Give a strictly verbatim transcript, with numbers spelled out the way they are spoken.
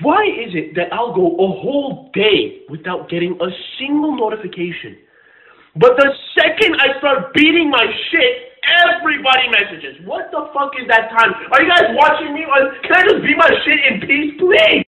Why is it that I'll go a whole day without getting a single notification? But the second I start beating my shit, everybody messages. What the fuck is that time? Are you guys watching me? Can I just beat my shit in peace, please?